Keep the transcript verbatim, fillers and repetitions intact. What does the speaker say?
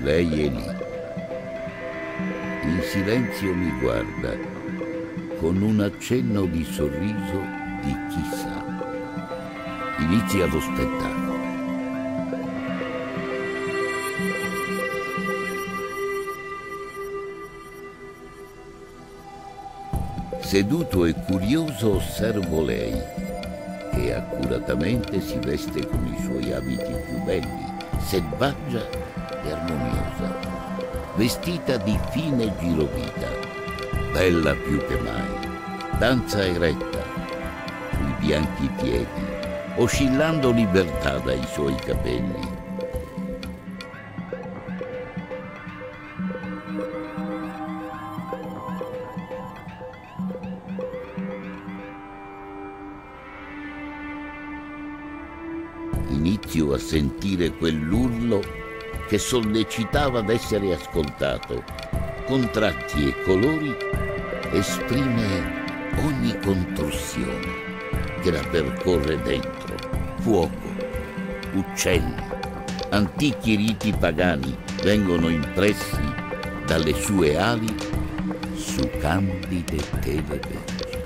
Lei è lì. In silenzio mi guarda, con un accenno di sorriso di chissà. Inizia lo spettacolo. Seduto e curioso osservo lei, che accuratamente si veste con i suoi abiti più belli, selvaggia e armoniosa, vestita di fine girovita, bella più che mai, danza eretta, sui bianchi piedi, oscillando libertà dai suoi capelli. Inizio a sentire quell'urlo che sollecitava ad essere ascoltato. Con tratti e colori esprime ogni contorsione che la percorre dentro. Fuoco, uccelli, antichi riti pagani vengono impressi dalle sue ali su candide tele verdi.